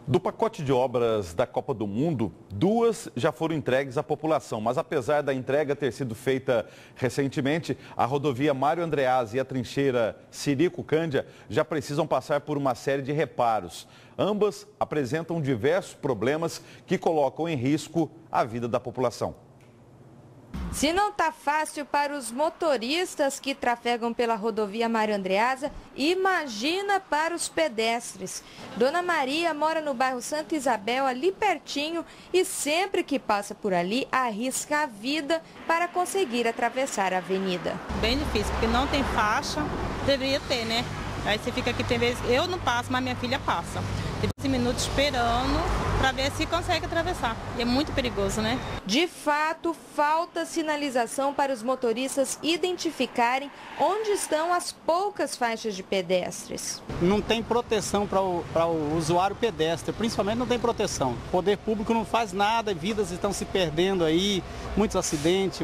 Do pacote de obras da Copa do Mundo, 2 já foram entregues à população, mas apesar da entrega ter sido feita recentemente, a rodovia Mário Andreasa e a trincheira Sirico Cândia já precisam passar por uma série de reparos. Ambas apresentam diversos problemas que colocam em risco a vida da população. Se não está fácil para os motoristas que trafegam pela rodovia Mário Andreasa, imagina para os pedestres. Dona Maria mora no bairro Santa Isabel, ali pertinho, e sempre que passa por ali, arrisca a vida para conseguir atravessar a avenida. Bem difícil, porque não tem faixa, deveria ter, né? Aí você fica aqui, tem vezes, eu não passo, mas minha filha passa. Tem 15 minutos esperando para ver se consegue atravessar. E é muito perigoso, né? De fato, falta sinalização para os motoristas identificarem onde estão as poucas faixas de pedestres. Não tem proteção para o usuário pedestre, principalmente não tem proteção. O poder público não faz nada, vidas estão se perdendo aí, muitos acidentes,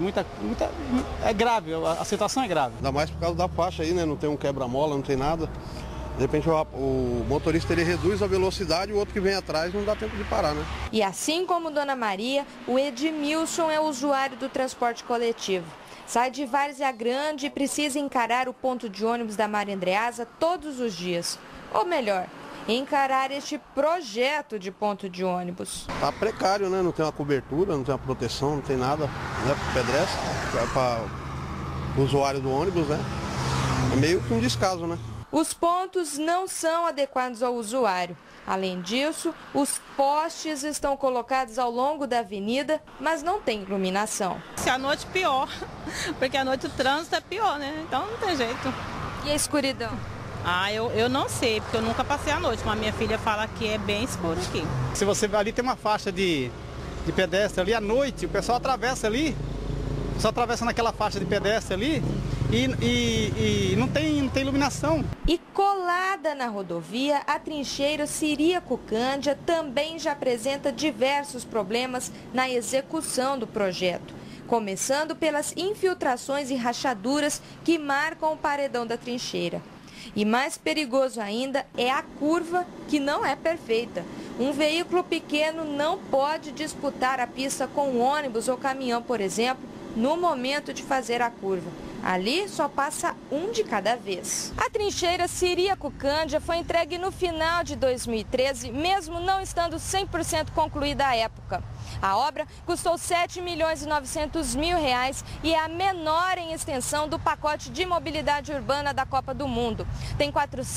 é grave, a situação é grave. Ainda mais por causa da faixa aí, né? Não tem um quebra-mola, não tem nada. De repente o motorista ele reduz a velocidade e o outro que vem atrás não dá tempo de parar, né? E assim como Dona Maria, o Edmilson é usuário do transporte coletivo. Sai de Várzea Grande e precisa encarar o ponto de ônibus da Mário Andreasa todos os dias. Ou melhor, encarar este projeto de ponto de ônibus. Tá precário, né? Não tem uma cobertura, não tem uma proteção, não tem nada, né? Para o pedestre, para o usuário do ônibus, né? É meio que um descaso, né? Os pontos não são adequados ao usuário. Além disso, os postes estão colocados ao longo da avenida, mas não tem iluminação. Se à noite, pior, porque à noite o trânsito é pior, né? Então não tem jeito. E a escuridão? Eu não sei, porque eu nunca passei a noite, mas minha filha fala que é bem escuro aqui. Se você ali tem uma faixa de pedestre ali à noite, o pessoal atravessa ali, só atravessa naquela faixa de pedestre ali, e não tem iluminação. E colada na rodovia, a trincheira Sirico Cândia também já apresenta diversos problemas na execução do projeto. Começando pelas infiltrações e rachaduras que marcam o paredão da trincheira. E mais perigoso ainda é a curva, que não é perfeita. Um veículo pequeno não pode disputar a pista com um ônibus ou caminhão, por exemplo, no momento de fazer a curva. Ali só passa um de cada vez. A trincheira Sirico Cândia foi entregue no final de 2013, mesmo não estando 100% concluída à época. A obra custou R$ 7.900.000 e é a menor em extensão do pacote de mobilidade urbana da Copa do Mundo. Tem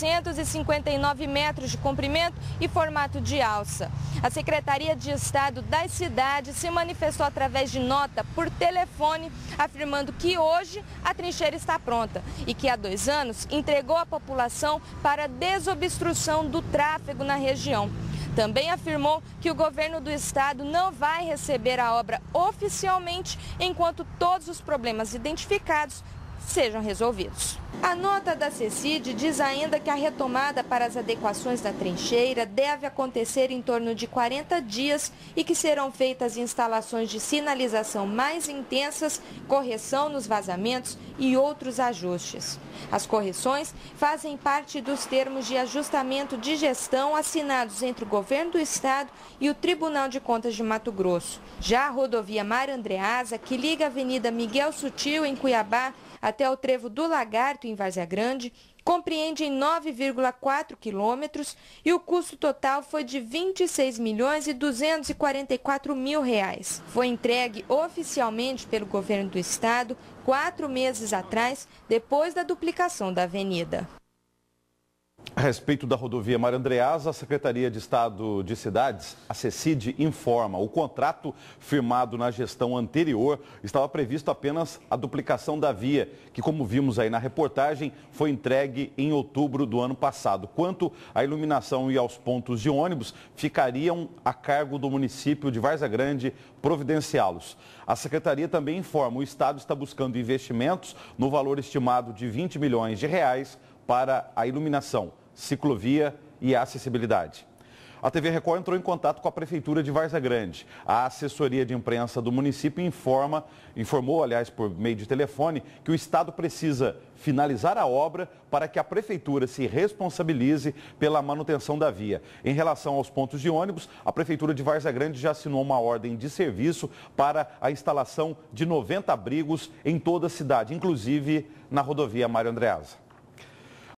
459 metros de comprimento e formato de alça. A Secretaria de Estado das Cidades se manifestou através de nota por telefone, afirmando que hoje a trincheira está pronta e que há 2 anos entregou a população para desobstrução do tráfego na região. Também afirmou que o governo do estado não vai receber a obra oficialmente enquanto todos os problemas identificados sejam resolvidos. A nota da CECID diz ainda que a retomada para as adequações da trincheira deve acontecer em torno de 40 dias e que serão feitas instalações de sinalização mais intensas, correção nos vazamentos e outros ajustes. As correções fazem parte dos termos de ajustamento de gestão assinados entre o governo do estado e o Tribunal de Contas de Mato Grosso. Já a rodovia Mário Andreasa, que liga a Avenida Miguel Sutil, em Cuiabá, até o trevo do Lagarto, em Várzea Grande, compreende em 9,4 quilômetros e o custo total foi de R$ 26.244.000. Foi entregue oficialmente pelo governo do estado 4 meses atrás, depois da duplicação da avenida. A respeito da rodovia Mário Andreasa, a Secretaria de Estado de Cidades, a CECID, informa: o contrato firmado na gestão anterior estava previsto apenas a duplicação da via, que, como vimos aí na reportagem, foi entregue em outubro do ano passado. Quanto à iluminação e aos pontos de ônibus, ficariam a cargo do município de Várzea Grande providenciá-los. A Secretaria também informa: o Estado está buscando investimentos no valor estimado de R$ 20 milhões para a iluminação, ciclovia e acessibilidade. A TV Record entrou em contato com a Prefeitura de Várzea Grande. A assessoria de imprensa do município informou, aliás, por meio de telefone, que o Estado precisa finalizar a obra para que a Prefeitura se responsabilize pela manutenção da via. Em relação aos pontos de ônibus, a Prefeitura de Várzea Grande já assinou uma ordem de serviço para a instalação de 90 abrigos em toda a cidade, inclusive na rodovia Mário Andreasa.